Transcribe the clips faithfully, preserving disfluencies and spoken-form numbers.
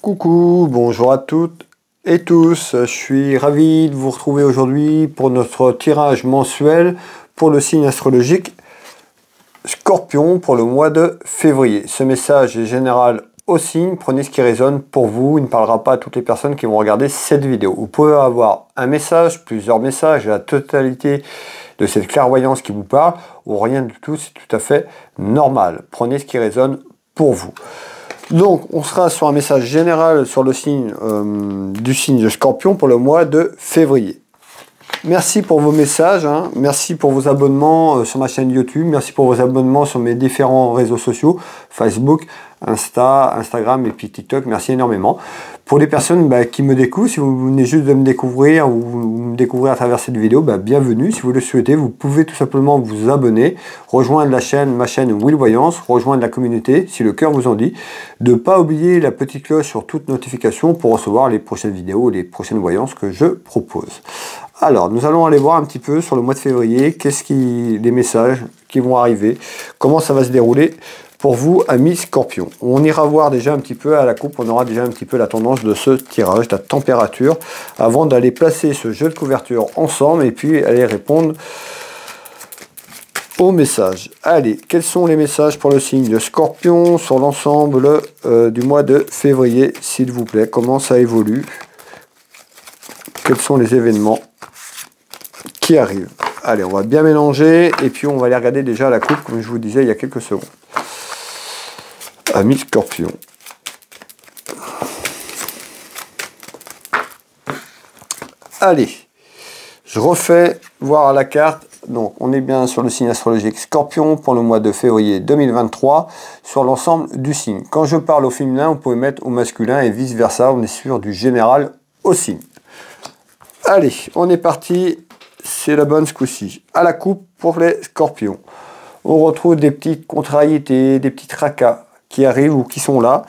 Coucou, bonjour à toutes et tous, je suis ravi de vous retrouver aujourd'hui pour notre tirage mensuel pour le signe astrologique Scorpion pour le mois de février. Ce message est général au signe, prenez ce qui résonne pour vous, il ne parlera pas à toutes les personnes qui vont regarder cette vidéo. Vous pouvez avoir un message, plusieurs messages, la totalité de cette clairvoyance qui vous parle, ou rien du tout, c'est tout à fait normal. Prenez ce qui résonne pour vous. Donc, on sera sur un message général sur le signe euh, du signe de Scorpion pour le mois de février. Merci pour vos messages, hein. Merci pour vos abonnements euh, sur ma chaîne YouTube, merci pour vos abonnements sur mes différents réseaux sociaux, Facebook, Insta, Instagram et puis TikTok, merci énormément. Pour les personnes bah, qui me découvrent, si vous venez juste de me découvrir ou vous me découvrez à travers cette vidéo, bah, bienvenue. Si vous le souhaitez, vous pouvez tout simplement vous abonner, rejoindre la chaîne, ma chaîne Will Voyance, rejoindre la communauté, si le cœur vous en dit, de ne pas oublier la petite cloche sur toute notification pour recevoir les prochaines vidéos, les prochaines voyances que je propose. Alors, nous allons aller voir un petit peu sur le mois de février, qu'est-ce qui, les messages qui vont arriver, comment ça va se dérouler pour vous, amis Scorpions. On ira voir déjà un petit peu à la coupe, on aura déjà un petit peu la tendance de ce tirage, la température, avant d'aller placer ce jeu de couverture ensemble et puis aller répondre aux messages. Allez, quels sont les messages pour le signe de Scorpion sur l'ensemble euh, du mois de février, s'il vous plaît? Comment ça évolue? Quels sont les événements qui arrivent? Allez, on va bien mélanger et puis on va aller regarder déjà la coupe, comme je vous disais il y a quelques secondes. Amis Scorpion. Allez, je refais voir la carte. Donc, on est bien sur le signe astrologique Scorpion pour le mois de février deux mille vingt-trois sur l'ensemble du signe. Quand je parle au féminin, vous pouvez mettre au masculin et vice versa. On est sur du général au signe. Allez, on est parti. C'est la bonne ce coup-ci. À la coupe pour les Scorpions. On retrouve des petites contrariétés, des petits tracas qui arrivent ou qui sont là.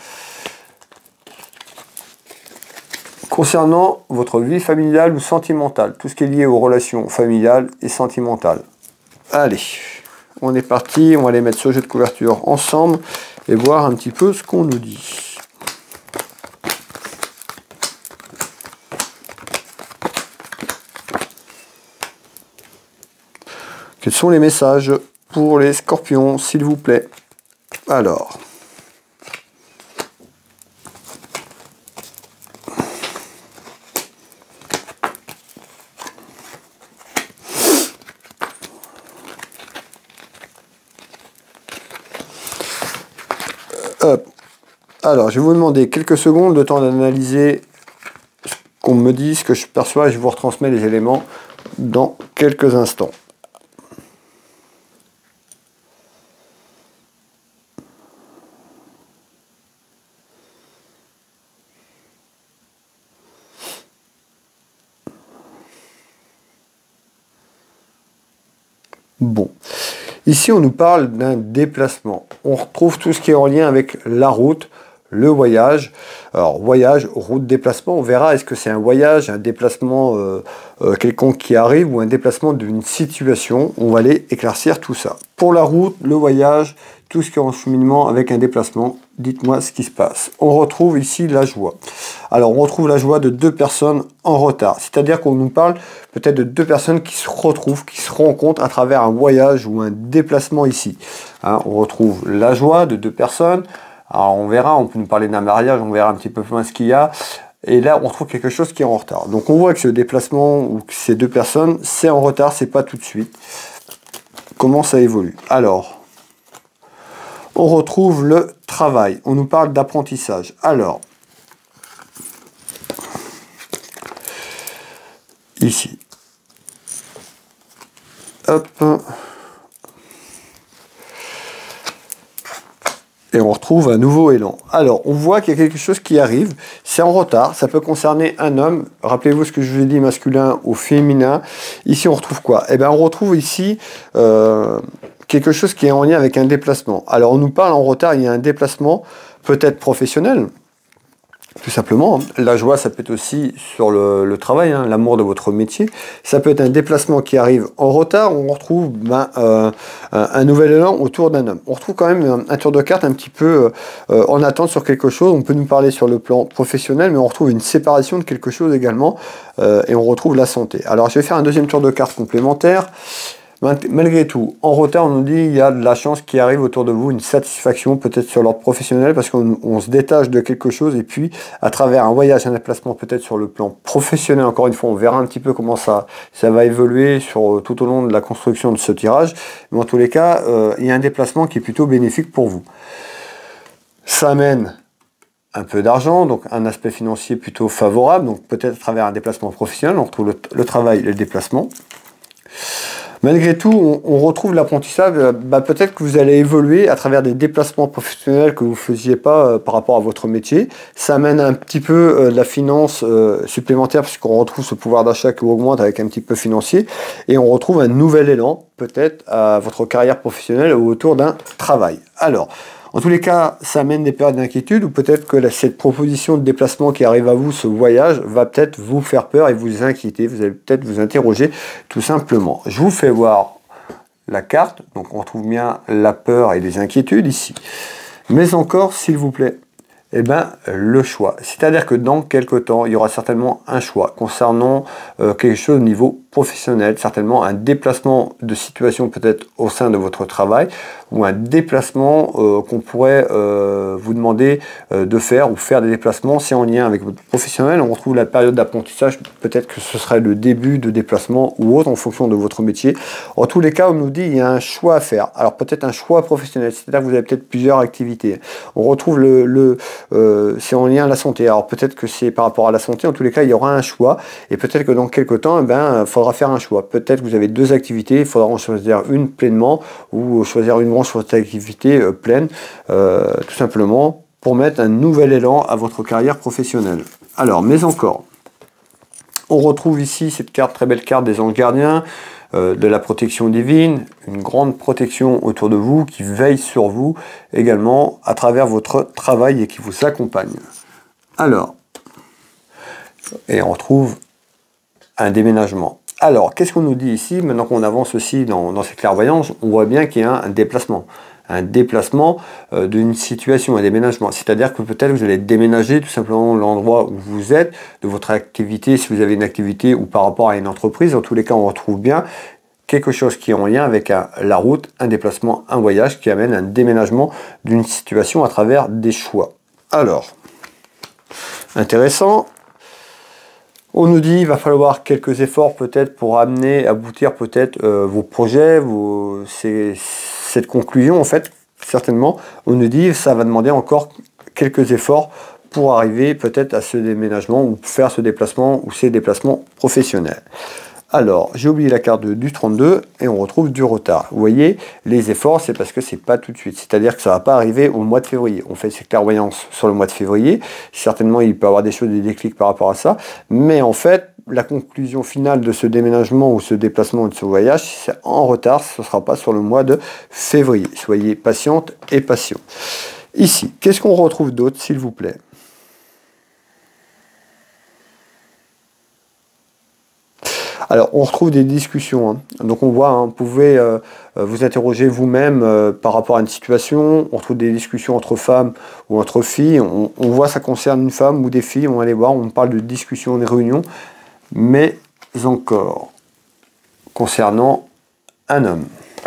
Concernant votre vie familiale ou sentimentale, tout ce qui est lié aux relations familiales et sentimentales. Allez, on est parti, on va aller mettre ce jeu de couverture ensemble et voir un petit peu ce qu'on nous dit. Quels sont les messages pour les Scorpions, s'il vous plaît? Alors... Hop. Alors, je vais vous demander quelques secondes, le temps d'analyser ce qu'on me dit, ce que je perçois, et je vous retransmets les éléments dans quelques instants. Bon, ici on nous parle d'un déplacement. On retrouve tout ce qui est en lien avec la route, le voyage. Alors voyage, route, déplacement, on verra est-ce que c'est un voyage, un déplacement euh, euh, quelconque qui arrive ou un déplacement d'une situation. On va aller éclaircir tout ça. Pour la route, le voyage, tout ce qui est en cheminement avec un déplacement, dites-moi ce qui se passe. On retrouve ici la joie. Alors on retrouve la joie de deux personnes en retard. C'est-à-dire qu'on nous parle peut-être de deux personnes qui se retrouvent, qui se rencontrent à travers un voyage ou un déplacement ici. Hein, on retrouve la joie de deux personnes. Alors on verra, on peut nous parler d'un mariage, on verra un petit peu plus loin ce qu'il y a. Et là, on trouve quelque chose qui est en retard. Donc on voit que ce déplacement ou que ces deux personnes, c'est en retard, c'est pas tout de suite. Comment ça évolue? Alors, on retrouve le travail. On nous parle d'apprentissage. Alors, ici. Hop. Et on retrouve un nouveau élan. Alors, on voit qu'il y a quelque chose qui arrive. C'est en retard. Ça peut concerner un homme. Rappelez-vous ce que je vous ai dit, masculin ou féminin. Ici, on retrouve quoi? Eh bien, on retrouve ici euh, quelque chose qui est en lien avec un déplacement. Alors, on nous parle en retard, il y a un déplacement peut-être professionnel. tout simplement. La joie, ça peut être aussi sur le, le travail, hein, l'amour de votre métier. Ça peut être un déplacement qui arrive en retard, où on retrouve ben, euh, un, un nouvel élan autour d'un homme. On retrouve quand même un, un tour de carte un petit peu euh, en attente sur quelque chose. On peut nous parler sur le plan professionnel, mais on retrouve une séparation de quelque chose également, euh, et on retrouve la santé. Alors, je vais faire un deuxième tour de carte complémentaire. Malgré tout, en retard, on nous dit qu'il y a de la chance qui arrive autour de vous, une satisfaction peut-être sur l'ordre professionnel, parce qu'on on se détache de quelque chose, et puis à travers un voyage, un déplacement peut-être sur le plan professionnel, encore une fois, on verra un petit peu comment ça, ça va évoluer sur, tout au long de la construction de ce tirage, mais en tous les cas, euh, il y a un déplacement qui est plutôt bénéfique pour vous. Ça amène un peu d'argent, donc un aspect financier plutôt favorable, donc peut-être à travers un déplacement professionnel, on retrouve le, le travail et le déplacement. Malgré tout, on, on retrouve l'apprentissage, bah, peut-être que vous allez évoluer à travers des déplacements professionnels que vous ne faisiez pas euh, par rapport à votre métier. Ça amène un petit peu euh, de la finance euh, supplémentaire, puisqu'on retrouve ce pouvoir d'achat qui augmente avec un petit peu financier, et on retrouve un nouvel élan, peut-être, à votre carrière professionnelle ou autour d'un travail. Alors, en tous les cas, ça amène des périodes d'inquiétude, ou peut-être que la, cette proposition de déplacement qui arrive à vous, ce voyage, va peut-être vous faire peur et vous inquiéter. Vous allez peut-être vous interroger tout simplement. Je vous fais voir la carte. Donc on retrouve bien la peur et les inquiétudes ici. Mais encore, s'il vous plaît, eh ben, le choix. C'est-à-dire que dans quelques temps, il y aura certainement un choix concernant euh, quelque chose au niveau professionnel, certainement un déplacement de situation peut-être au sein de votre travail, ou un déplacement euh, qu'on pourrait euh, vous demander euh, de faire, ou faire des déplacements, c'est en lien avec votre professionnel. On retrouve la période d'apprentissage, peut-être que ce serait le début de déplacement ou autre en fonction de votre métier. En tous les cas, on nous dit qu'il y a un choix à faire. Alors peut-être un choix professionnel, c'est-à-dire que vous avez peut-être plusieurs activités. On retrouve le, le euh, c'est en lien à la santé. Alors peut-être que c'est par rapport à la santé, en tous les cas, il y aura un choix, et peut-être que dans quelques temps, eh ben, il faudra faire un choix. Peut-être que vous avez deux activités, il faudra en choisir une pleinement, ou choisir une branche sur cette activité euh, pleine, euh, tout simplement pour mettre un nouvel élan à votre carrière professionnelle. Alors, mais encore, on retrouve ici cette carte, très belle carte des anges gardiens, euh, de la protection divine, une grande protection autour de vous qui veille sur vous également à travers votre travail et qui vous accompagne. Alors, et on retrouve un déménagement. Alors, qu'est-ce qu'on nous dit ici? Maintenant qu'on avance aussi dans, dans cette clairvoyance, on voit bien qu'il y a un déplacement. Un déplacement euh, d'une situation, un déménagement. C'est-à-dire que peut-être vous allez déménager tout simplement l'endroit où vous êtes, de votre activité, si vous avez une activité, ou par rapport à une entreprise. En tous les cas, on retrouve bien quelque chose qui est en lien avec un, la route, un déplacement, un voyage qui amène un déménagement d'une situation à travers des choix. Alors, intéressant. On nous dit qu'il va falloir quelques efforts peut-être pour amener, aboutir peut-être euh, vos projets, vos, ces, cette conclusion en fait, certainement. On nous dit que ça va demander encore quelques efforts pour arriver peut-être à ce déménagement ou faire ce déplacement ou ces déplacements professionnels. Alors, j'ai oublié la carte de, du trente-deux et on retrouve du retard. Vous voyez, les efforts, c'est parce que c'est pas tout de suite. C'est-à-dire que ça va pas arriver au mois de février. On fait ces clairvoyances sur le mois de février. Certainement, il peut y avoir des choses, des déclics par rapport à ça. Mais en fait, la conclusion finale de ce déménagement ou ce déplacement ou de ce voyage, si c'est en retard, ce ne sera pas sur le mois de février. Soyez patiente et patient. Ici, qu'est-ce qu'on retrouve d'autre, s'il vous plaît ? Alors, on retrouve des discussions. Hein. Donc, on voit, hein, vous pouvez euh, vous interroger vous-même euh, par rapport à une situation. On retrouve des discussions entre femmes ou entre filles. On, on voit ça concerne une femme ou des filles. On va aller voir, on parle de discussions, de réunions. Mais encore, concernant un homme.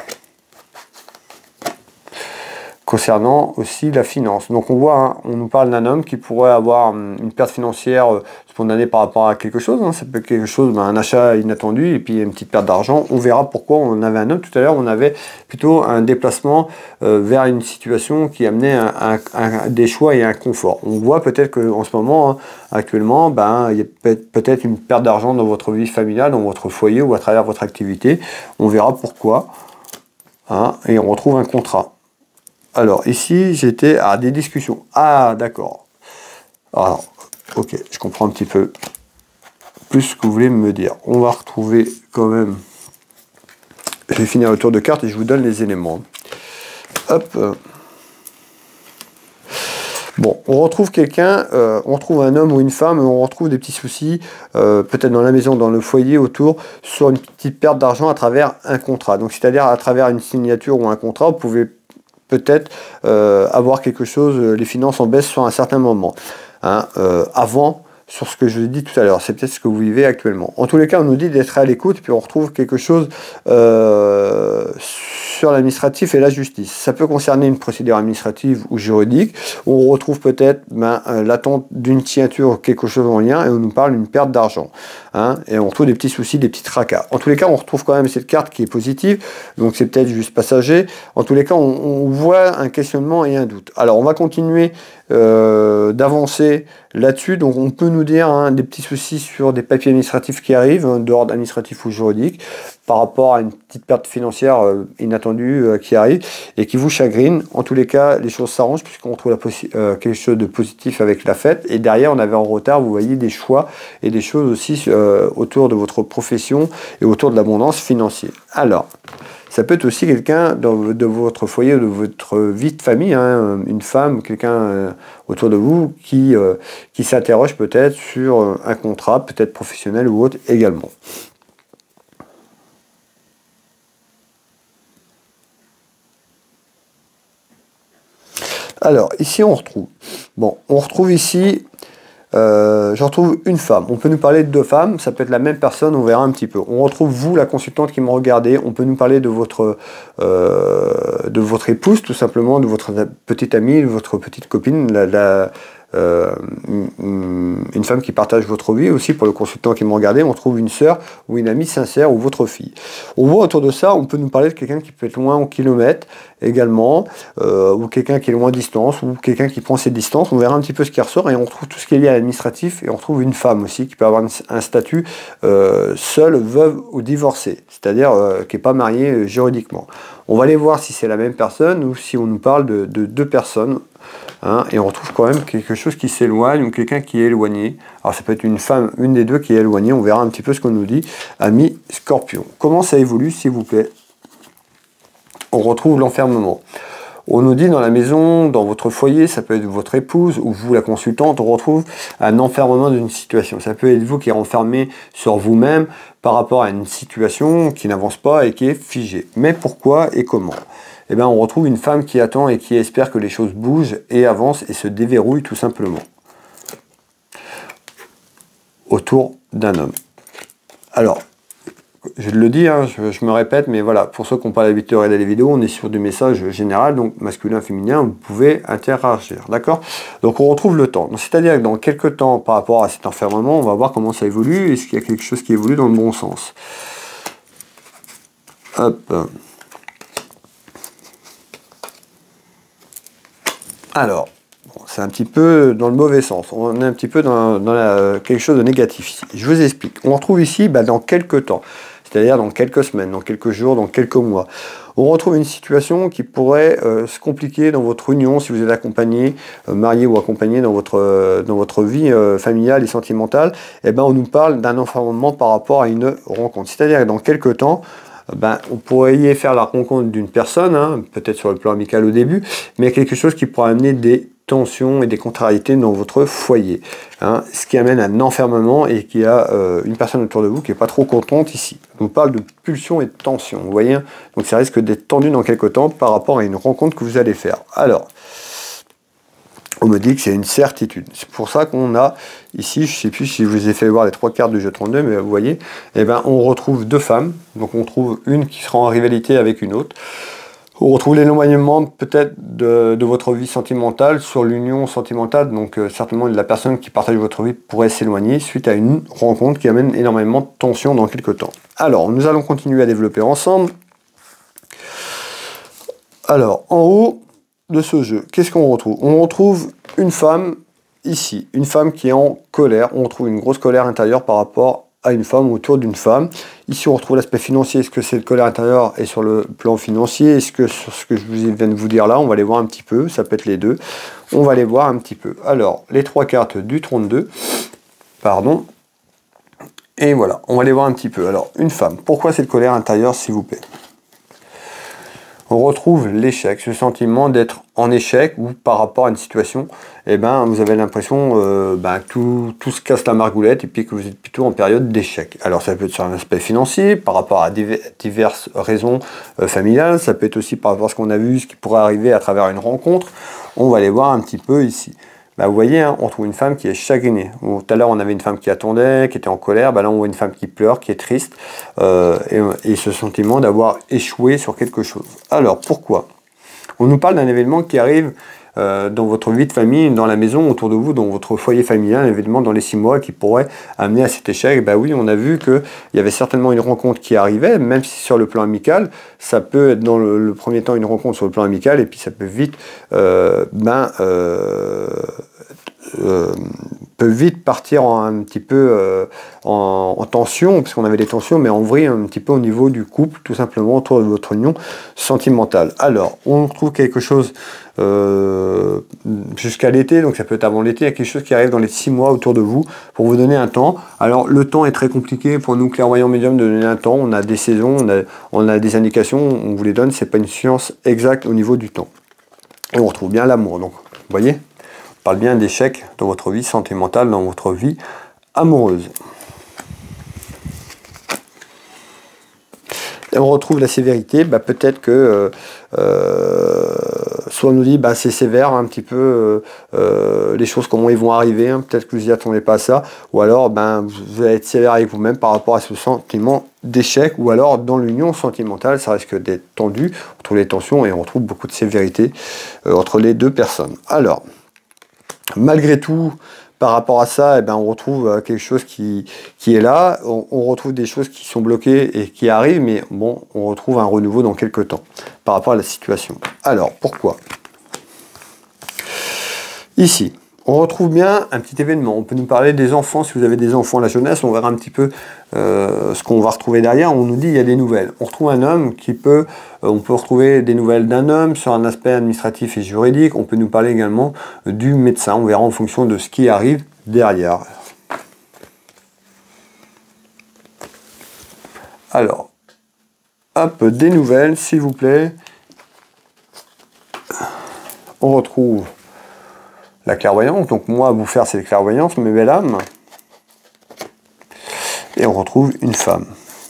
Concernant aussi la finance. Donc on voit, hein, on nous parle d'un homme qui pourrait avoir une perte financière euh, spontanée par rapport à quelque chose. Hein. Ça peut être quelque chose, ben, un achat inattendu et puis une petite perte d'argent. On verra pourquoi on avait un homme. Tout à l'heure, on avait plutôt un déplacement euh, vers une situation qui amenait un, un, un, des choix et un confort. On voit peut-être qu'en ce moment, hein, actuellement, ben, il y a peut-être une perte d'argent dans votre vie familiale, dans votre foyer ou à travers votre activité. On verra pourquoi. Hein, et on retrouve un contrat. Alors, ici, j'étais à des discussions. Ah, d'accord. Alors, ok, je comprends un petit peu plus ce que vous voulez me dire. On va retrouver quand même... Je vais finir le tour de carte et je vous donne les éléments. Hop. Bon, on retrouve quelqu'un, euh, on retrouve un homme ou une femme, on retrouve des petits soucis, euh, peut-être dans la maison, dans le foyer, autour, sur une petite perte d'argent à travers un contrat. Donc, c'est-à-dire à travers une signature ou un contrat, vous pouvez peut-être euh, avoir quelque chose, les finances en baisse sur un certain moment. Hein, euh, avant, sur ce que je vous ai dit tout à l'heure, c'est peut-être ce que vous vivez actuellement. En tous les cas, on nous dit d'être à l'écoute, puis on retrouve quelque chose euh, sur l'administratif et la justice. Ça peut concerner une procédure administrative ou juridique. On retrouve peut-être ben, euh, l'attente d'une signature ou quelque chose en lien, et on nous parle d'une perte d'argent. Hein, et on retrouve des petits soucis, des petits tracas. En tous les cas, on retrouve quand même cette carte qui est positive, donc c'est peut-être juste passager. En tous les cas, on, on voit un questionnement et un doute. Alors, on va continuer euh, d'avancer là-dessus. Donc, on peut nous dire hein, des petits soucis sur des papiers administratifs qui arrivent, hein, d'ordre administratif ou juridique, par rapport à une petite perte financière euh, inattendue euh, qui arrive et qui vous chagrine. En tous les cas, les choses s'arrangent puisqu'on trouve la euh, quelque chose de positif avec la fête. Et derrière, on avait en retard, vous voyez, des choix et des choses aussi euh, autour de votre profession et autour de l'abondance financière. Alors, ça peut être aussi quelqu'un de votre foyer, de votre vie de famille, hein, une femme, quelqu'un euh, autour de vous qui, euh, qui s'interroge peut-être sur euh, un contrat, peut-être professionnel ou autre également. Alors, ici on retrouve, bon, on retrouve ici, euh, je retrouve une femme. On peut nous parler de deux femmes, ça peut être la même personne, on verra un petit peu. On retrouve vous, la consultante qui me regardez, on peut nous parler de votre, euh, de votre épouse, tout simplement, de votre petite amie, de votre petite copine, la, la, euh, une femme qui partage votre vie. Aussi, pour le consultant qui me regardait, on trouve une sœur ou une amie sincère ou votre fille. On voit autour de ça, on peut nous parler de quelqu'un qui peut être loin en kilomètres également, euh, ou quelqu'un qui est loin à distance, ou quelqu'un qui prend ses distances. On verra un petit peu ce qui ressort et on retrouve tout ce qui est lié à l'administratif, et on retrouve une femme aussi qui peut avoir un statut euh, seule, veuve ou divorcée, c'est-à-dire euh, qui n'est pas mariée euh, juridiquement. On va aller voir si c'est la même personne ou si on nous parle de, de deux personnes. Hein, et on retrouve quand même quelque chose qui s'éloigne ou quelqu'un qui est éloigné. Alors ça peut être une femme, une des deux qui est éloignée. On verra un petit peu ce qu'on nous dit. Ami Scorpion. Comment ça évolue, s'il vous plaît? On retrouve l'enfermement. On nous dit dans la maison, dans votre foyer, ça peut être votre épouse ou vous la consultante, on retrouve un enfermement d'une situation. Ça peut être vous qui est enfermé sur vous-même par rapport à une situation qui n'avance pas et qui est figée. Mais pourquoi et comment? Eh bien, on retrouve une femme qui attend et qui espère que les choses bougent et avancent et se déverrouillent tout simplement autour d'un homme. Alors, je le dis, hein, je, je me répète, mais voilà, pour ceux qui n'ont pas l'habitude de regarder les vidéos, on est sur du message général, donc masculin, féminin, vous pouvez interagir, d'accord? Donc on retrouve le temps. C'est-à-dire que dans quelques temps, par rapport à cet enfermement, on va voir comment ça évolue, est-ce qu'il y a quelque chose qui évolue dans le bon sens. Hop. Alors, bon, c'est un petit peu dans le mauvais sens. On est un petit peu dans, dans la, quelque chose de négatif ici. Je vous explique. On retrouve ici bah, dans quelques temps, c'est-à-dire dans quelques semaines, dans quelques jours, dans quelques mois. On retrouve une situation qui pourrait euh, se compliquer dans votre union si vous êtes accompagné, euh, marié ou accompagné dans votre, euh, dans votre vie euh, familiale et sentimentale. Et ben, on nous parle d'un enfermement par rapport à une rencontre. C'est-à-dire que dans quelques temps, ben, on pourrait y faire la rencontre d'une personne, hein, peut-être sur le plan amical au début, mais quelque chose qui pourrait amener des tensions et des contrariétés dans votre foyer. Hein, ce qui amène un enfermement et qui a euh, une personne autour de vous qui n'est pas trop contente ici. On parle de pulsion et de tension, vous voyez? Donc ça risque d'être tendu dans quelques temps par rapport à une rencontre que vous allez faire. Alors, on me dit que c'est une certitude. C'est pour ça qu'on a ici, je ne sais plus si je vous ai fait voir les trois cartes du jeu trente-deux, mais vous voyez, eh ben, on retrouve deux femmes. Donc on trouve une qui sera en rivalité avec une autre. On retrouve l'éloignement peut-être de, de votre vie sentimentale sur l'union sentimentale. Donc euh, certainement la personne qui partage votre vie pourrait s'éloigner suite à une rencontre qui amène énormément de tension dans quelques temps. Alors, nous allons continuer à développer ensemble. Alors, en haut de ce jeu, qu'est-ce qu'on retrouve? On retrouve une femme ici, une femme qui est en colère. On retrouve une grosse colère intérieure par rapport à une femme, autour d'une femme. Ici, on retrouve l'aspect financier. Est-ce que cette colère intérieure est sur le plan financier? Est-ce que sur ce que je viens de vous dire là, on va aller voir un petit peu, ça peut être les deux. On va aller voir un petit peu. Alors, les trois cartes du trente-deux, pardon. Et voilà, on va aller voir un petit peu. Alors, une femme, pourquoi cette colère intérieure, s'il vous plaît? On retrouve l'échec, ce sentiment d'être en échec ou par rapport à une situation, et eh ben vous avez l'impression euh, ben, que tout, tout se casse la margoulette et puis que vous êtes plutôt en période d'échec. Alors ça peut être sur un aspect financier, par rapport à diverses raisons euh, familiales, ça peut être aussi par rapport à ce qu'on a vu, ce qui pourrait arriver à travers une rencontre. On va les voir un petit peu ici. Bah, vous voyez, hein, on trouve une femme qui est chagrinée. Tout à l'heure, on avait une femme qui attendait, qui était en colère. Bah, là, on voit une femme qui pleure, qui est triste. Euh, et, et ce sentiment d'avoir échoué sur quelque chose. Alors, pourquoi? On nous parle d'un événement qui arrive euh, dans votre vie de famille, dans la maison, autour de vous, dans votre foyer familial, un événement dans les six mois qui pourrait amener à cet échec. Bah oui, on a vu qu'il y avait certainement une rencontre qui arrivait, même si sur le plan amical, ça peut être dans le, le premier temps une rencontre sur le plan amical, et puis ça peut vite... Euh, ben, euh, Euh, peut vite partir en, un petit peu euh, en, en tension, parce qu'on avait des tensions, mais en vrille un petit peu au niveau du couple, tout simplement autour de votre union sentimentale. Alors, on trouve quelque chose euh, jusqu'à l'été, donc ça peut être avant l'été, il y a quelque chose qui arrive dans les six mois autour de vous, pour vous donner un temps. Alors, le temps est très compliqué pour nous, clairvoyants médiums, de donner un temps. On a des saisons, on a, on a des indications, on vous les donne, c'est pas une science exacte au niveau du temps. Et on retrouve bien l'amour, donc, vous voyez ? On parle bien d'échec dans votre vie sentimentale, dans votre vie amoureuse. Et on retrouve la sévérité, bah, peut-être que euh, euh, soit on nous dit bah, c'est sévère un petit peu euh, euh, les choses comment ils vont arriver, hein, peut-être que vous n'y attendez pas à ça, ou alors ben, vous allez être sévère avec vous-même par rapport à ce sentiment d'échec, ou alors dans l'union sentimentale ça risque d'être tendu, on retrouve les tensions et on retrouve beaucoup de sévérité euh, entre les deux personnes. Alors, malgré tout, par rapport à ça, eh ben, on retrouve quelque chose qui, qui est là, on, on retrouve des choses qui sont bloquées et qui arrivent, mais bon, on retrouve un renouveau dans quelques temps par rapport à la situation. Alors, pourquoi? Ici, on retrouve bien un petit événement. On peut nous parler des enfants, si vous avez des enfants, la jeunesse, on verra un petit peu euh, ce qu'on va retrouver derrière. On nous dit il y a des nouvelles. On retrouve un homme qui peut, euh, on peut retrouver des nouvelles d'un homme sur un aspect administratif et juridique. On peut nous parler également euh, du médecin. On verra en fonction de ce qui arrive derrière. Alors, hop, des nouvelles, s'il vous plaît. On retrouve la clairvoyance, donc moi à vous faire cette clairvoyance, mes belles âmes. Et on retrouve une femme.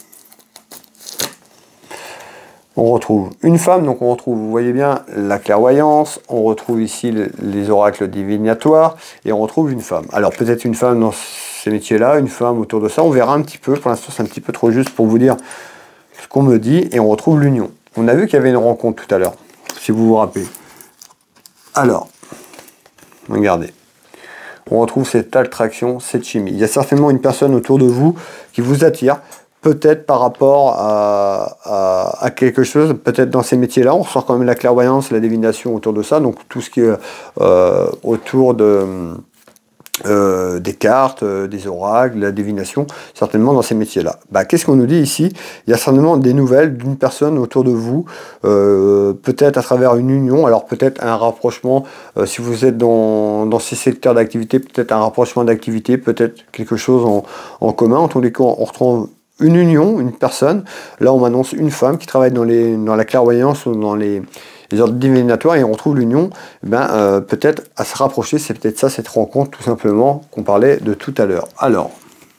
On retrouve une femme, donc on retrouve, vous voyez bien, la clairvoyance, on retrouve ici les oracles divinatoires, et on retrouve une femme. Alors peut-être une femme dans ces métiers-là, une femme autour de ça, on verra un petit peu, pour l'instant c'est un petit peu trop juste pour vous dire ce qu'on me dit, et on retrouve l'union. On a vu qu'il y avait une rencontre tout à l'heure, si vous vous rappelez. Alors, regardez, on retrouve cette attraction, cette chimie. Il y a certainement une personne autour de vous qui vous attire, peut-être par rapport à, à, à quelque chose, peut-être dans ces métiers-là. On ressort quand même la clairvoyance, la divination autour de ça, donc tout ce qui est euh, autour de, euh, des cartes, euh, des oracles, la divination, certainement dans ces métiers-là. Bah, qu'est-ce qu'on nous dit ici? Il y a certainement des nouvelles d'une personne autour de vous, euh, peut-être à travers une union, alors peut-être un rapprochement, euh, si vous êtes dans, dans ces secteurs d'activité, peut-être un rapprochement d'activité, peut-être quelque chose en, en commun. En tous les cas, on retrouve une union, une personne. Là, on m'annonce une femme qui travaille dans, les, dans la clairvoyance ou dans les, les ordres divinatoires, et on retrouve l'union. Ben, euh, peut-être à se rapprocher, c'est peut-être ça, cette rencontre, tout simplement, qu'on parlait de tout à l'heure. Alors,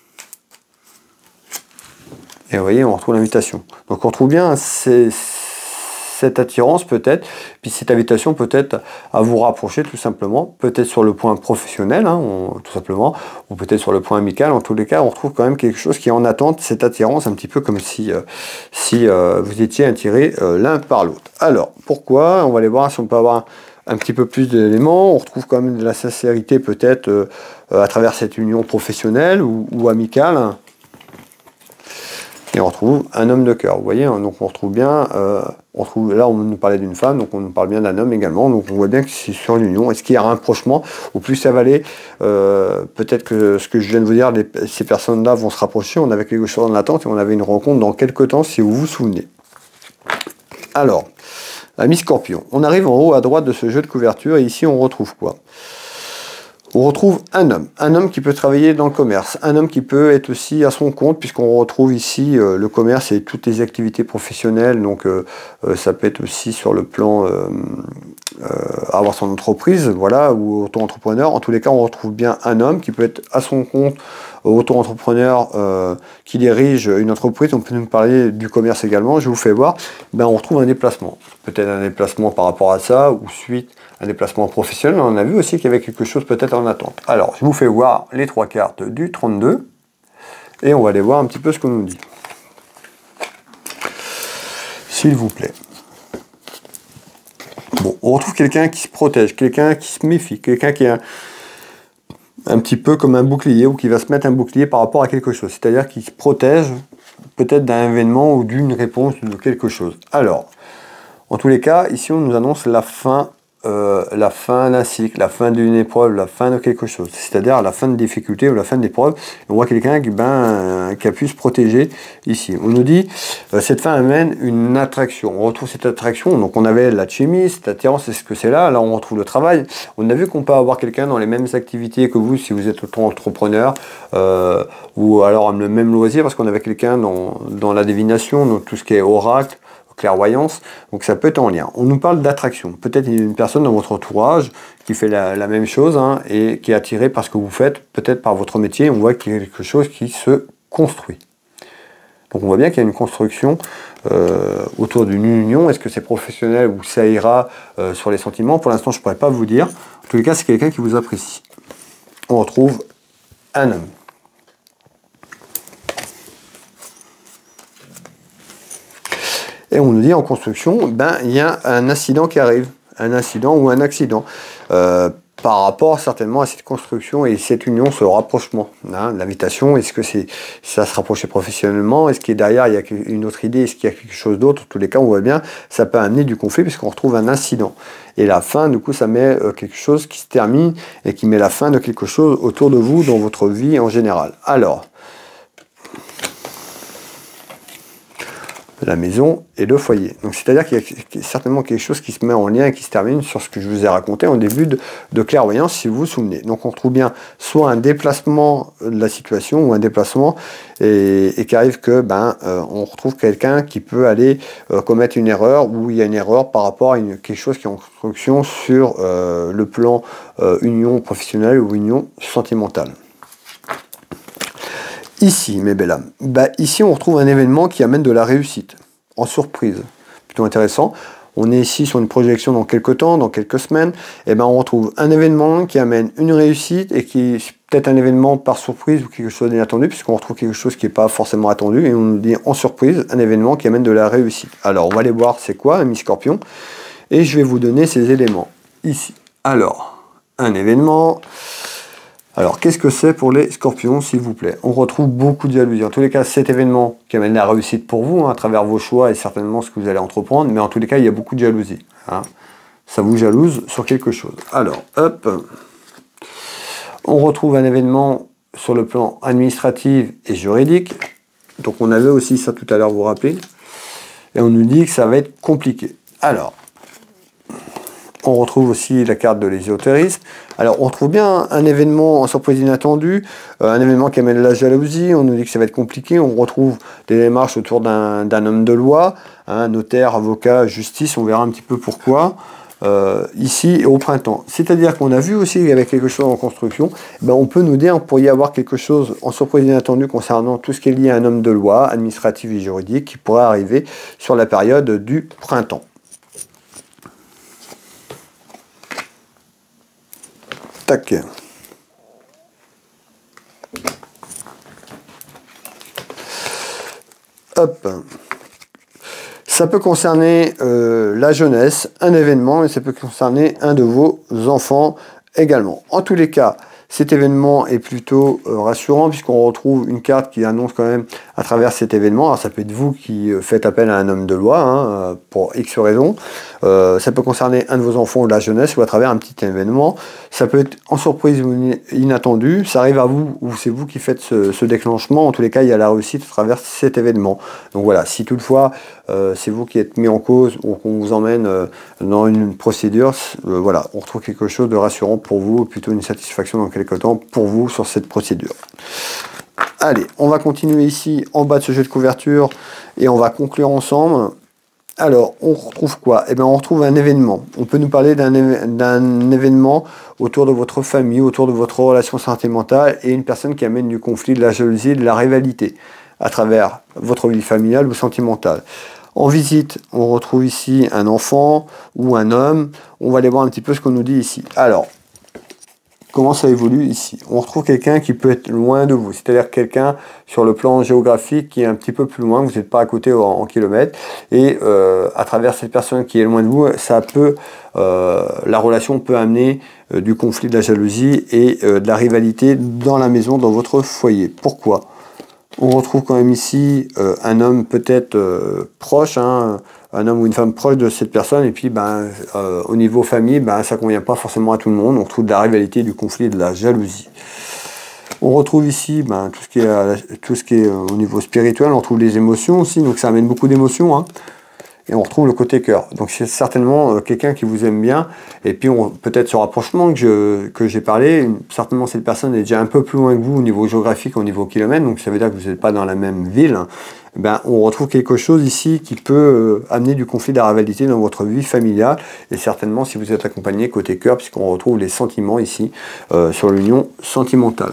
et vous voyez, on retrouve l'invitation. Donc, on retrouve bien ces, cette attirance, peut-être, puis cette invitation, peut-être, à vous rapprocher, tout simplement, peut-être sur le point professionnel, hein, on, tout simplement, ou peut-être sur le point amical. En tous les cas, on retrouve quand même quelque chose qui est en attente, cette attirance, un petit peu comme si, euh, si euh, vous étiez attirés euh, l'un par l'autre. Alors, pourquoi? On va aller voir si on peut avoir un, un petit peu plus d'éléments. On retrouve quand même de la sincérité, peut-être, euh, euh, à travers cette union professionnelle ou, ou amicale. Et on retrouve un homme de cœur, vous voyez, hein, donc on retrouve bien, euh, on retrouve, là on nous parlait d'une femme, donc on nous parle bien d'un homme également, donc on voit bien que c'est sur l'union. Est-ce qu'il y a un rapprochement? Au plus ça va aller, euh, peut-être que ce que je viens de vous dire, les, ces personnes-là vont se rapprocher, on avait quelque chose en attente et on avait une rencontre dans quelques temps, si vous vous souvenez. Alors, ami Scorpion, on arrive en haut à droite de ce jeu de couverture et ici on retrouve quoi? on retrouve un homme, un homme qui peut travailler dans le commerce, un homme qui peut être aussi à son compte, puisqu'on retrouve ici euh, le commerce et toutes les activités professionnelles, donc euh, euh, ça peut être aussi sur le plan euh, euh, avoir son entreprise, voilà, ou auto-entrepreneur. En tous les cas, on retrouve bien un homme qui peut être à son compte, auto-entrepreneur, euh, qui dirige une entreprise. On peut nous parler du commerce également, je vous fais voir. Ben, on retrouve un déplacement, peut-être un déplacement par rapport à ça, ou suite un déplacement professionnel. On a vu aussi qu'il y avait quelque chose peut-être en attente. Alors, je vous fais voir les trois cartes du trente-deux et on va aller voir un petit peu ce qu'on nous dit. S'il vous plaît. Bon, on retrouve quelqu'un qui se protège, quelqu'un qui se méfie, quelqu'un qui est un, un petit peu comme un bouclier ou qui va se mettre un bouclier par rapport à quelque chose. C'est-à-dire qu'il se protège peut-être d'un événement ou d'une réponse de quelque chose. Alors, en tous les cas, ici on nous annonce la fin Euh, la fin d'un cycle, la fin d'une épreuve, la fin de quelque chose, c'est-à-dire la fin de difficulté ou la fin d'épreuve. On voit quelqu'un qui, ben, qui a pu se protéger ici. On nous dit euh, cette fin amène une attraction. On retrouve cette attraction, donc on avait la chimie, cette attirance, c'est ce que c'est là. Là on retrouve le travail. On a vu qu'on peut avoir quelqu'un dans les mêmes activités que vous si vous êtes auto-entrepreneur euh, ou alors le même loisir, parce qu'on avait quelqu'un dans, dans la divination, donc tout ce qui est oracle, clairvoyance, donc ça peut être en lien. On nous parle d'attraction. Peut-être une personne dans votre entourage qui fait la, la même chose hein, et qui est attirée par ce que vous faites, peut-être par votre métier. On voit qu'il y a quelque chose qui se construit. Donc on voit bien qu'il y a une construction euh, autour d'une union. Est-ce que c'est professionnel ou ça ira euh, sur les sentiments? Pour l'instant, je ne pourrais pas vous dire. En tous les cas, c'est quelqu'un qui vous apprécie. On retrouve un homme. Et on nous dit en construction, ben, il y a un incident qui arrive, un incident ou un accident, euh, par rapport certainement à cette construction et cette union, ce rapprochement, hein, l'invitation. Est-ce que c'est ça se rapprocher professionnellement? Est-ce qu'il y a derrière, il y a une autre idée? Est-ce qu'il y a quelque chose d'autre? En tous les cas, on voit bien, ça peut amener du conflit puisqu'on retrouve un incident. Et la fin, du coup, ça met euh, quelque chose qui se termine et qui met la fin de quelque chose autour de vous, dans votre vie en général. Alors, la maison et le foyer. Donc c'est-à-dire qu'il y a certainement quelque chose qui se met en lien et qui se termine sur ce que je vous ai raconté en début de, de clairvoyance, si vous vous souvenez. Donc on retrouve bien soit un déplacement de la situation ou un déplacement et, et qui arrive que ben euh, on retrouve quelqu'un qui peut aller euh, commettre une erreur ou il y a une erreur par rapport à une, quelque chose qui est en construction sur euh, le plan euh, union professionnelle ou union sentimentale. Ici, mes belles âmes, bah, ici on retrouve un événement qui amène de la réussite, en surprise, plutôt intéressant. On est ici sur une projection dans quelques temps, dans quelques semaines, et ben on retrouve un événement qui amène une réussite et qui est peut-être un événement par surprise ou quelque chose d'inattendu, puisqu'on retrouve quelque chose qui n'est pas forcément attendu, et on nous dit en surprise un événement qui amène de la réussite. Alors on va aller voir c'est quoi, un mi-scorpion, et je vais vous donner ces éléments ici. Alors, un événement... Alors, qu'est-ce que c'est pour les scorpions, s'il vous plaît? On retrouve beaucoup de jalousie. En tous les cas, cet événement qui amène la réussite pour vous, hein, à travers vos choix et certainement ce que vous allez entreprendre, mais en tous les cas, il y a beaucoup de jalousie. Hein. Ça vous jalouse sur quelque chose. Alors, hop, on retrouve un événement sur le plan administratif et juridique. Donc, on avait aussi ça tout à l'heure, vous vous rappelez. Et on nous dit que ça va être compliqué. Alors, on retrouve aussi la carte de l'ésotérisme. Alors, on trouve bien un événement en surprise inattendue, euh, un événement qui amène la jalousie. On nous dit que ça va être compliqué. On retrouve des démarches autour d'un d'un homme de loi, hein, notaire, avocat, justice. On verra un petit peu pourquoi. Euh, ici, au printemps. C'est-à-dire qu'on a vu aussi qu'il y avait quelque chose en construction. Ben, on peut nous dire qu'il pourrait y avoir quelque chose en surprise inattendue concernant tout ce qui est lié à un homme de loi, administratif et juridique, qui pourrait arriver sur la période du printemps. Tac. Hop. Ça peut concerner euh, la jeunesse, un événement, et ça peut concerner un de vos enfants également. En tous les cas, Cet événement est plutôt euh, rassurant puisqu'on retrouve une carte qui annonce quand même à travers cet événement. Alors ça peut être vous qui faites appel à un homme de loi hein, pour X raisons. Euh, ça peut concerner un de vos enfants ou de la jeunesse ou à travers un petit événement. Ça peut être en surprise ou inattendu. Ça arrive à vous ou c'est vous qui faites ce, ce déclenchement. En tous les cas, il y a la réussite à travers cet événement. Donc voilà, si toutefois euh, c'est vous qui êtes mis en cause ou qu'on vous emmène euh, dans une procédure, euh, voilà, on retrouve quelque chose de rassurant pour vous, ou plutôt une satisfaction dans quelque temps pour vous sur cette procédure. Allez, on va continuer ici en bas de ce jeu de couverture et on va conclure ensemble. Alors, on retrouve quoi? Eh bien, on retrouve un événement. On peut nous parler d'un d'un événement autour de votre famille, autour de votre relation sentimentale et une personne qui amène du conflit, de la jalousie, de la rivalité à travers votre vie familiale ou sentimentale. En visite, on retrouve ici un enfant ou un homme. On va aller voir un petit peu ce qu'on nous dit ici. Alors, comment ça évolue ici? On retrouve quelqu'un qui peut être loin de vous, c'est-à-dire quelqu'un sur le plan géographique qui est un petit peu plus loin, vous n'êtes pas à côté en, en kilomètres, et euh, à travers cette personne qui est loin de vous, ça peut, euh, la relation peut amener euh, du conflit, de la jalousie et euh, de la rivalité dans la maison, dans votre foyer. Pourquoi? On retrouve quand même ici euh, un homme peut-être euh, proche, hein, un homme ou une femme proche de cette personne, et puis ben, euh, au niveau famille, ben, ça ne convient pas forcément à tout le monde. On retrouve de la rivalité, du conflit, de la jalousie. On retrouve ici ben, tout ce qui est, euh, tout ce qui est euh, au niveau spirituel, on retrouve les émotions aussi, donc ça amène beaucoup d'émotions. Hein. Et on retrouve le côté cœur. Donc c'est certainement euh, quelqu'un qui vous aime bien. Et puis peut-être ce rapprochement que je que j'ai parlé, une, certainement cette personne est déjà un peu plus loin que vous au niveau géographique, au niveau kilomètre. Donc ça veut dire que vous n'êtes pas dans la même ville. Ben, on retrouve quelque chose ici qui peut euh, amener du conflit, de la rivalité dans votre vie familiale. Et certainement si vous êtes accompagné côté cœur, puisqu'on retrouve les sentiments ici euh, sur l'union sentimentale.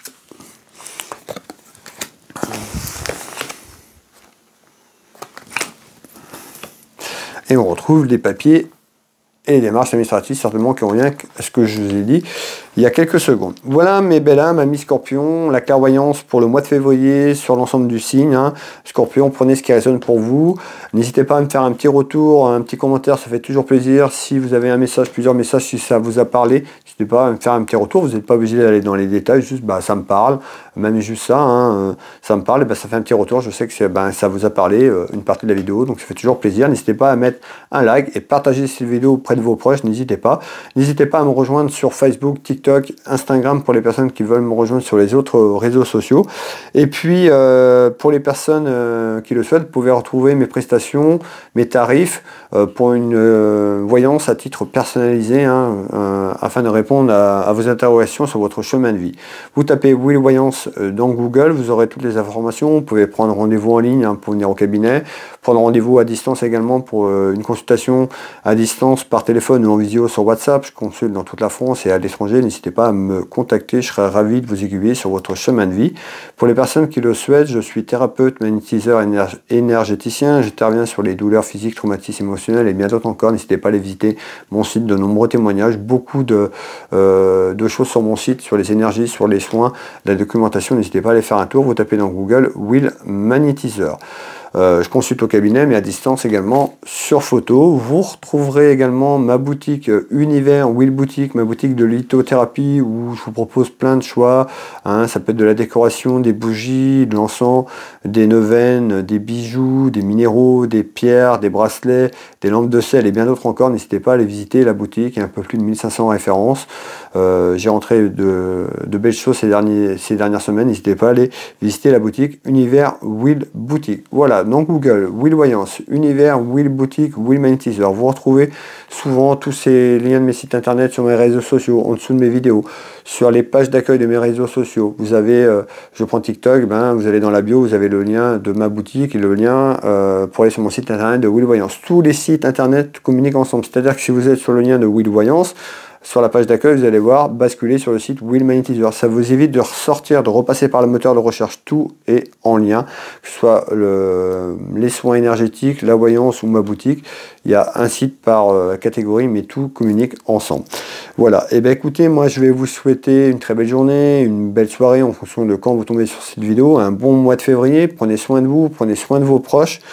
Et on retrouve les papiers et les démarches administratives, certainement qui ont rien à ce que je vous ai dit il y a quelques secondes. Voilà mes belles âmes, amis Scorpion, la clairvoyance pour le mois de février sur l'ensemble du signe. Hein. Scorpion, prenez ce qui résonne pour vous. N'hésitez pas à me faire un petit retour, un petit commentaire, ça fait toujours plaisir. Si vous avez un message, plusieurs messages, si ça vous a parlé, n'hésitez pas à me faire un petit retour. Vous n'êtes pas obligé d'aller dans les détails, juste bah, ça me parle, même juste ça, hein, ça me parle, et bah, ça fait un petit retour. Je sais que bah, ça vous a parlé, euh, une partie de la vidéo, donc ça fait toujours plaisir. N'hésitez pas à mettre un like et partager cette vidéo auprès de vos proches, n'hésitez pas. N'hésitez pas à me rejoindre sur Facebook, TikTok, Instagram pour les personnes qui veulent me rejoindre sur les autres réseaux sociaux. Et puis euh, pour les personnes euh, qui le souhaitent, vous pouvez retrouver mes prestations, mes tarifs euh, pour une euh, voyance à titre personnalisé hein, euh, afin de répondre à, à vos interrogations sur votre chemin de vie. Vous tapez Will Voyance euh, dans Google, vous aurez toutes les informations. Vous pouvez prendre rendez-vous en ligne hein, pour venir au cabinet, prendre rendez-vous à distance également pour euh, une consultation à distance par téléphone ou en visio sur WhatsApp. Je consulte dans toute la France et à l'étranger. N'hésitez pas à me contacter, je serai ravi de vous aiguiller sur votre chemin de vie. Pour les personnes qui le souhaitent, je suis thérapeute, magnétiseur, énergéticien. J'interviens sur les douleurs physiques, traumatismes émotionnels et bien d'autres encore. N'hésitez pas à aller visiter mon site, de nombreux témoignages, beaucoup de, euh, de choses sur mon site, sur les énergies, sur les soins, la documentation. N'hésitez pas à aller faire un tour. Vous tapez dans Google Will Magnétiseur. Euh, je consulte au cabinet, mais à distance également sur photo. Vous retrouverez également ma boutique Univers Will Boutique, ma boutique de lithothérapie où je vous propose plein de choix. Hein, ça peut être de la décoration, des bougies, de l'encens, des neuvaines, des bijoux, des minéraux, des pierres, des bracelets, des lampes de sel et bien d'autres encore. N'hésitez pas à aller visiter la boutique. Il y a un peu plus de mille cinq cents références. Euh, J'ai rentré de, de belles choses ces, derniers, ces dernières semaines. N'hésitez pas à aller visiter la boutique Univers Will Boutique. Voilà. Dans Google, Will Voyance, Univers, Will Boutique, Will Magnétiseur. Vous retrouvez souvent tous ces liens de mes sites internet sur mes réseaux sociaux, en dessous de mes vidéos, sur les pages d'accueil de mes réseaux sociaux. Vous avez, euh, je prends TikTok, ben, vous allez dans la bio, vous avez le lien de ma boutique et le lien euh, pour aller sur mon site internet de Will Voyance. Tous les sites internet communiquent ensemble. C'est-à-dire que si vous êtes sur le lien de Will Voyance, sur la page d'accueil, vous allez voir basculer sur le site Will Magnétiseur. Ça vous évite de ressortir, de repasser par le moteur de recherche. Tout est en lien, que ce soit le, les soins énergétiques, la voyance ou ma boutique. Il y a un site par euh, catégorie, mais tout communique ensemble. Voilà. Et bien écoutez, moi je vais vous souhaiter une très belle journée, une belle soirée en fonction de quand vous tombez sur cette vidéo. Un bon mois de février. Prenez soin de vous, prenez soin de vos proches.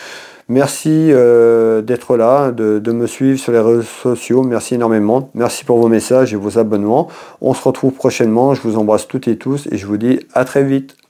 Merci euh, d'être là, de, de me suivre sur les réseaux sociaux. Merci énormément. Merci pour vos messages et vos abonnements. On se retrouve prochainement. Je vous embrasse toutes et tous et je vous dis à très vite.